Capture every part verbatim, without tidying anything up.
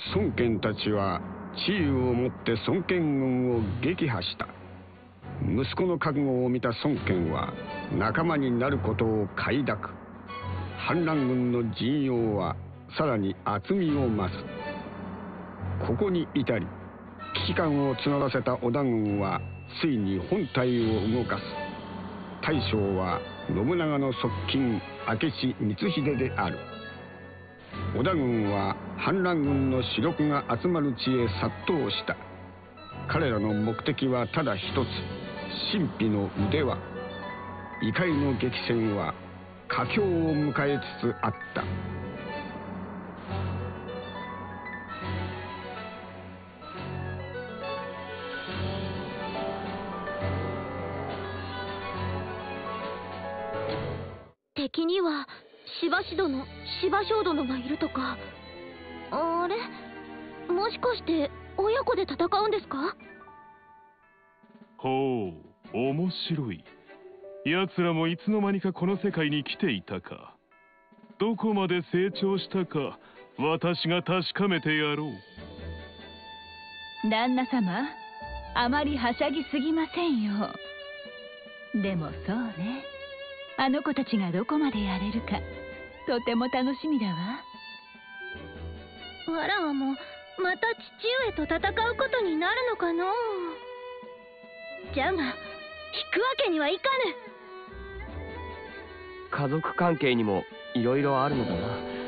孫権たちは知恵をもって孫権軍を撃破した。息子の覚悟を見た孫権は仲間になることを快諾。反乱軍の陣容はさらに厚みを増す。ここに至り危機感を募らせた織田軍はついに本体を動かす。大将は信長の側近明智光秀である。織田軍は反乱軍の主力が集まる地へ殺到した。彼らの目的はただ一つ、神秘の腕輪。怒りの激戦は佳境を迎えつつあった。 敵には柴氏殿、柴将殿がいるとか。あれ、もしかして親子で戦うんですか？ ほう、面白い。奴らもいつの間にかこの世界に来ていたか。どこまで成長したか私が確かめてやろう。 旦那様、あまりはしゃぎすぎませんよ。でもそうね、あの子たちがどこまでやれるかとても楽しみだわ。 わらわもまた父上と戦うことになるのかのう。じゃが引くわけにはいかぬ。 家族関係にもいろいろあるのだ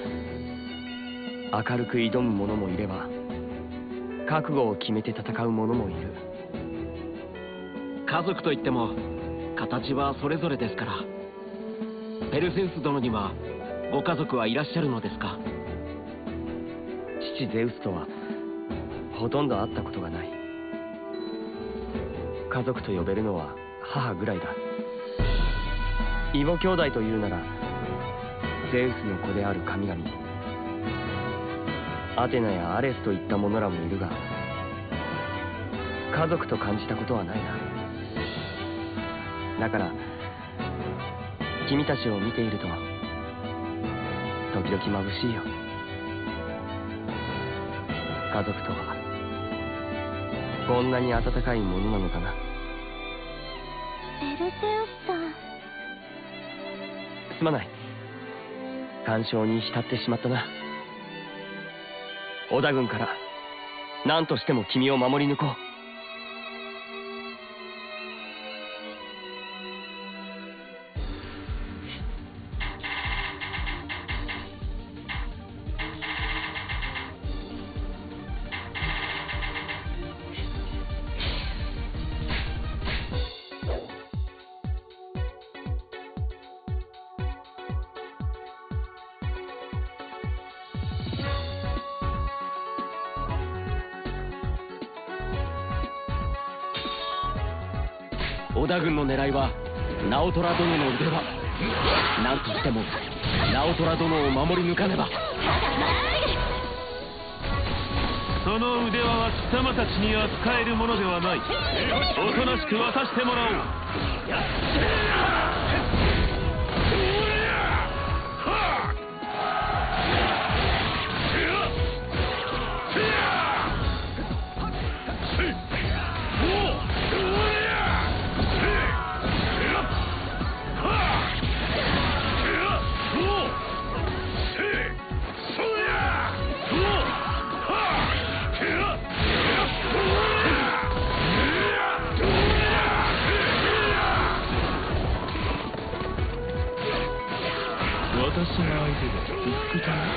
な。明るく挑む者もいれば覚悟を決めて戦う者もいる。 家族といっても形はそれぞれですから。ペルセウス殿にはご家族はいらっしゃるのですか？ 父ゼウスとはほとんど会ったことがない。家族と呼べるのは母ぐらいだ。異母兄弟というならゼウスの子である神々アテナやアレスといった者らもいるが、家族と感じたことはないな。だから君たちを見ていると時々眩しいよ。家族とはこんなに温かいものなのかな。 ペルセウスさん、 すまない。干渉に浸ってしまったな。織田軍から何としても君を守り抜こう。 織田軍の狙いは直虎殿の腕輪。何としても直虎殿を守り抜かねば。 その腕輪は貴様たちに扱えるものではない。おとなしく渡してもらおう。私が相手で一服かな。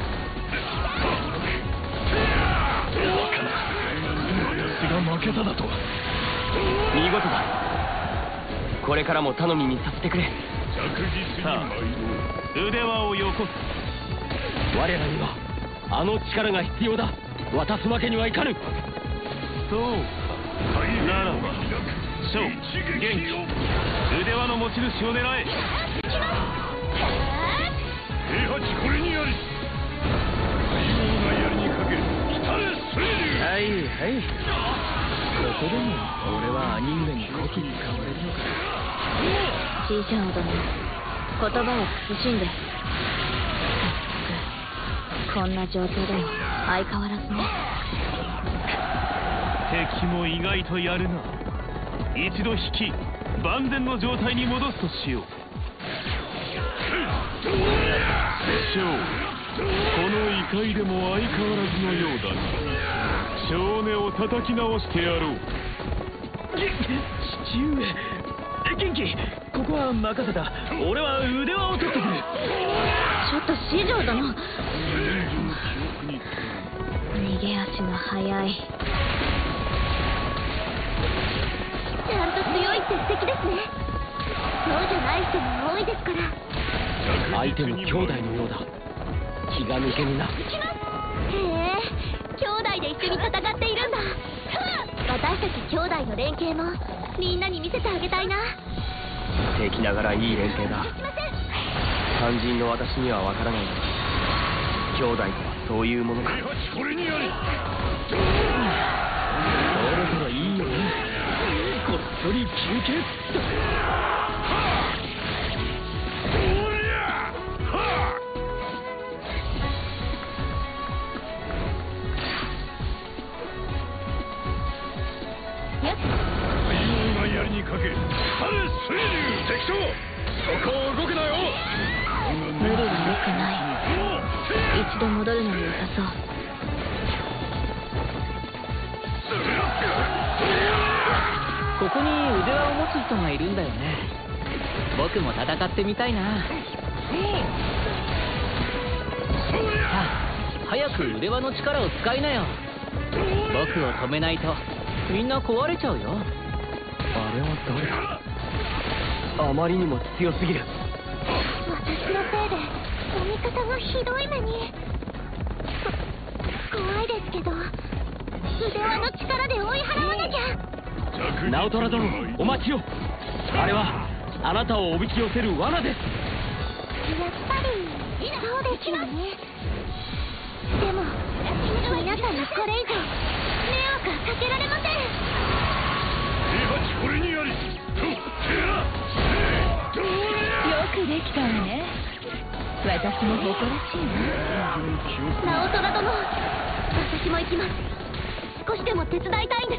バカな、私が負けただと。 見事だ。これからも頼みにさせてくれ。 さあ、腕輪をよこす。 我らにはあの力が必要だ。渡すわけにはいかぬ。 そうか、ならば将元気、腕輪の持ち主を狙え。平八これにあり。大王が槍にかけ、来たれ水流。 はいはい。ここでも俺は兄上にこき使われるのか。 小さな殿、言葉を慎んで。 こんな状況でも相変わらずね。 敵も意外とやるな。一度引き万全の状態に戻すとしよう。師匠、この異界でも相変わらずのようだな。少年を叩き直してやろう。 父上、元気、ここは任せた。俺は腕輪を取ってくる。 ちょっと四条殿、逃げ足が速い。ちゃんと強いって素敵ですね。そうじゃない人も多いですから。 相手も兄弟のようだ。気が抜けぬな。 へえ、兄弟で一緒に戦っているんだ。私たち兄弟の連携もみんなに見せてあげたいな。 敵ながらいい連携だ。肝心の私にはわからないが、兄弟とはそういうものか。 これにあり。 そろそろいいよね。こっそり休憩。 槍にかけ、春水流。敵将、そこを動くなよ。 無理は良くない。一度戻るのに良さそう。 ここに腕輪を持つ人がいるんだよね。僕も戦ってみたいな。さあ、早く腕輪の力を使いなよ。僕を止めないとみんな壊れちゃうよ。 あれは誰だ。あまりにも強すぎる。 私のせいでお味方がひどい目に。こ怖いですけど、腕輪の力で追い払わなきゃ。 ナオトラ殿、お待ちを。あれはあなたをおびき寄せる罠です。 やっぱりそうですよね。でも皆さんにこれ以上迷惑はかけられません。 これにあり。 よくできたわね。私も誇らしいな。 ナオトラ殿、私も行きます。少しでも手伝いたいんです。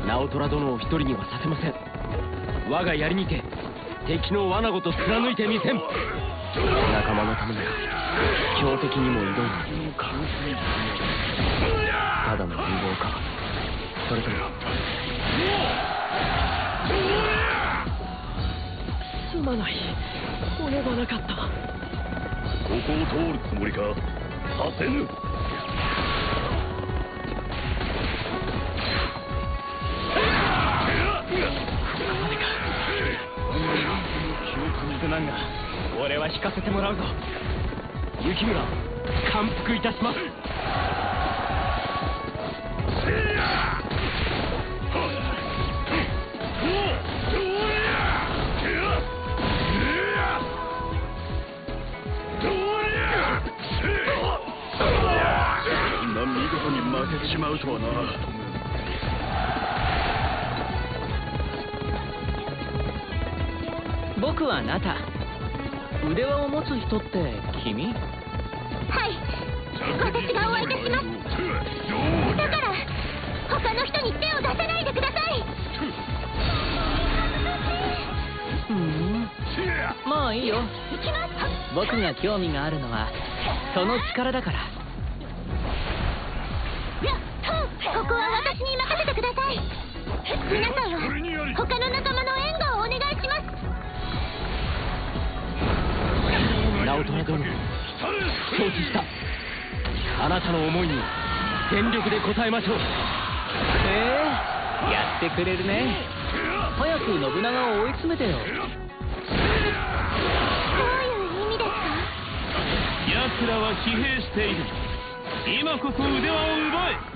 ナオトラ殿を一人にはさせません。我が槍にて敵の罠ごと貫いてみせん。 仲間のためなら強敵にも挑む。ただの陰謀か、それとも。 すまない、及ばなかった。 ここを通るつもりか。させぬ。 すまんが、俺は引かせてもらうぞ。雪村、感服いたします。 そんな見事に負けてしまうとはな。 僕はナタ。腕輪を持つ人って君？ はい、私がお相手します。だから他の人に手を出さないでください。 ふん、まあいいよ。僕が興味があるのはその力だから。 ここは私に任せてください。皆さんは他の仲間の援護をお願いします。 ナオトラ殿、承知した。あなたの思いに全力で応えましょう。へえ、やってくれるね。早く信長を追い詰めてよ。どういう意味ですか？ 奴らは疲弊している。今こそ腕輪を奪え。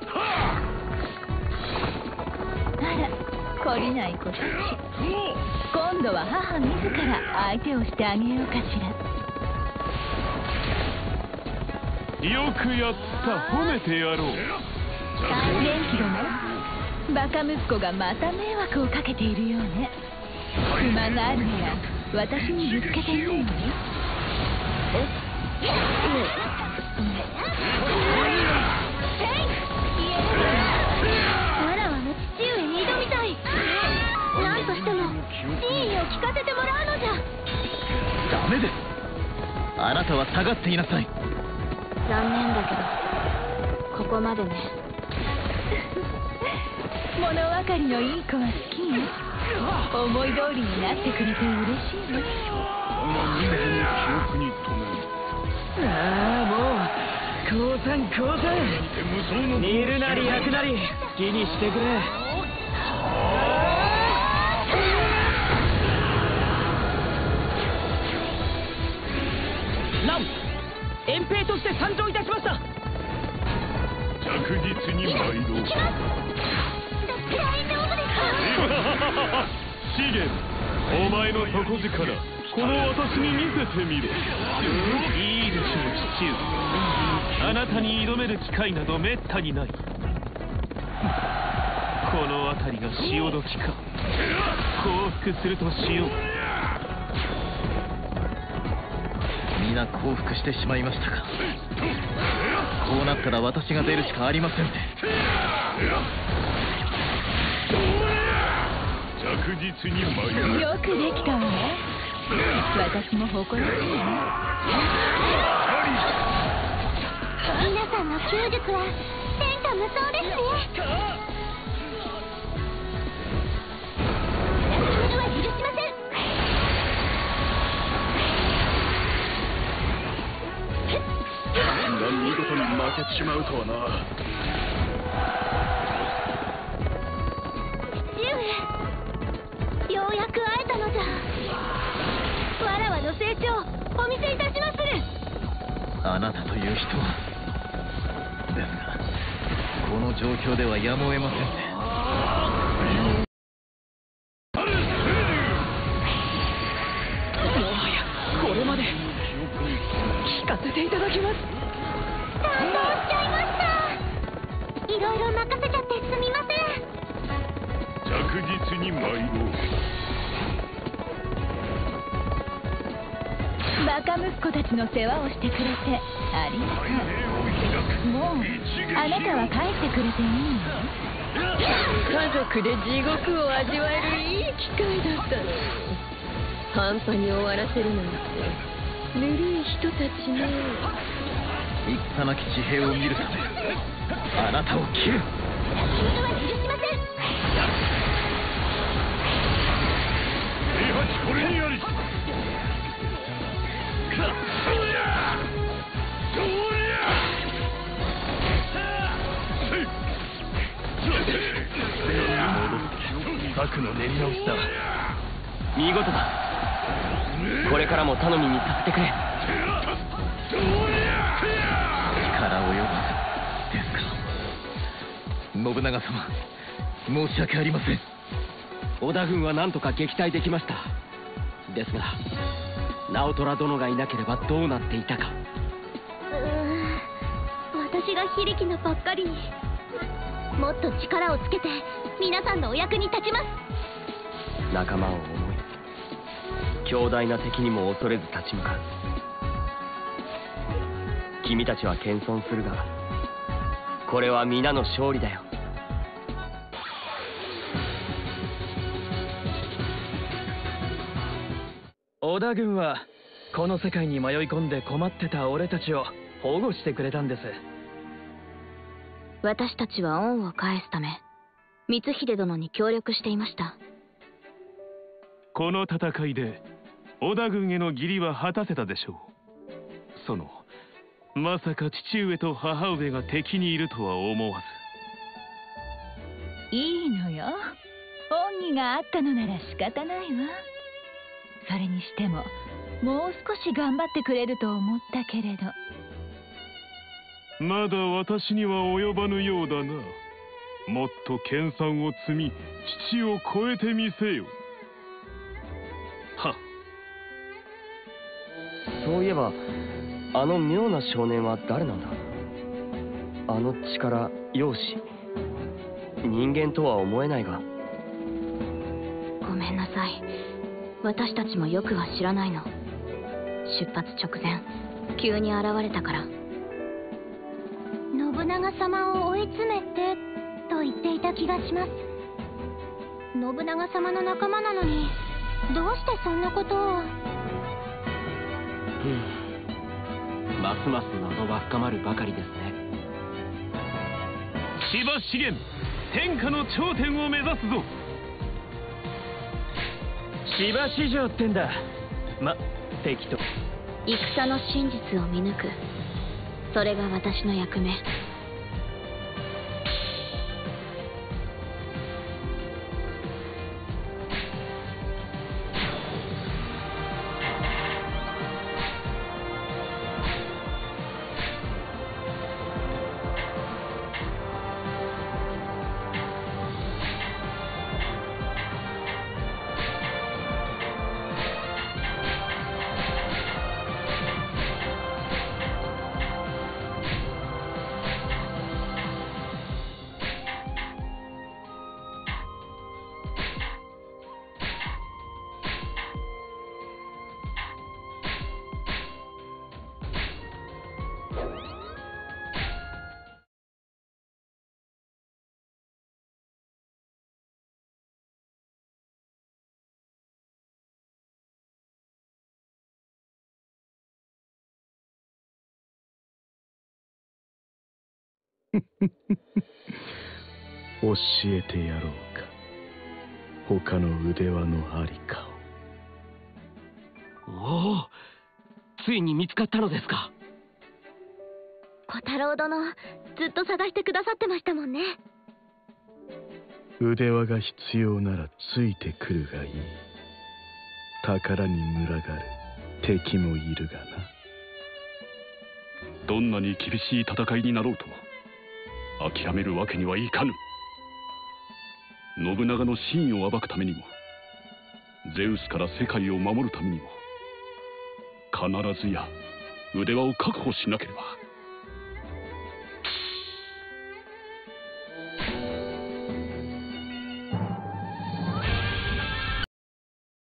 あら、懲りない子たち。今度は母自ら相手をしてあげようかしら。 よくやった、褒めてやろう。 元気だね。バカ息子がまた迷惑をかけているようね。不満があるなら私にぶつけてみるのに。 そダメです。あなたは下がっていなさい。 残念だけどここまでね。 物分かりのいい子は好きよ。思い通りになってくれて嬉しいわ。 人間の記憶に留める。 ああ、もう降参降参。煮るなり焼くなり好きにしてくれ。ラン、遠兵として参上いたしました。 着実に参ろう。資源、お前の底力、この私に見せてみろ。いいでしょう、父上。あなたに挑める機会などめったにない。この辺りが潮時か。降伏するとしよう。 皆降伏してしまいましたか。こうなったら私が出るしかありませんね。 着実に参る。 よくできたわね。私も誇らしいわ。 皆さんの弓術は天下無双ですね。それは許しません。 こんな見事に負けてしまうとはな。 父上、ようやく会えたのじゃ。わらわの成長お見せいたしまする。 あなたという人はですが、この状況ではやむを得ませんね。もはやこれまで聞かせていただきます。 感動しちゃいました。いろいろ任せちゃってすみません。 着実に参ろう。 バカ息子たちの世話をしてくれてありがとう。もうあなたは帰ってくれていいの。 家族で地獄を味わえるいい機会だったのに、半端に終わらせるなんてぬるい人たちね。 戦なき地平を見るためあなたを切る。 それは許しません。 平八これにあり。策の練り直しだ。 見事だ。これからも頼みにさせてくれ。 力及ばずですか。信長様、申し訳ありません。 織田軍は何とか撃退できました。ですが直虎殿がいなければどうなっていたか。 うーん、私が非力なばっかりに。もっと力をつけて皆さんのお役に立ちます。 仲間を思い、強大な敵にも恐れず立ち向かう。君たちは謙遜するが、これは皆の勝利だよ。 織田軍はこの世界に迷い込んで困ってた俺たちを保護してくれたんです。 私たちは恩を返すため光秀殿に協力していました。 この戦いで織田軍への義理は果たせたでしょう。そのまさか父上と母上が敵にいるとは思わいいのよ。恩義があったのなら仕方ないわ。それにしてももう少し頑張ってくれると思ったけれど。 ず。まだ私には及ばぬようだな。もっと研鑽を積み父を超えてみせよ。はっ。 そういえばあの妙な少年は誰なんだ。あの力、容姿、人間とは思えないが。 ごめんなさい。私たちもよくは知らないの。出発直前急に現れたから。信長様を追い詰めてと言っていた気がします。信長様の仲間なのにどうしてそんなことを。 うんますます謎は深まるばかりですね。 千葉資源、天下の頂点を目指すぞ。 芝市場ってんだ。ま、適当。 戦の真実を見抜く、それが私の役目。 教えてやろうか、他の腕輪のありかを。おお、ついに見つかったのですか。 小太郎殿、ずっと探してくださってましたもんね。 腕輪が必要ならついてくるがいい。宝に群がる敵もいるがな。どんなに厳しい戦いになろうと諦めるわけにはいかぬ。信長の真意を暴くためにも、ゼウスから世界を守るためにも、必ずや腕輪を確保しなければ。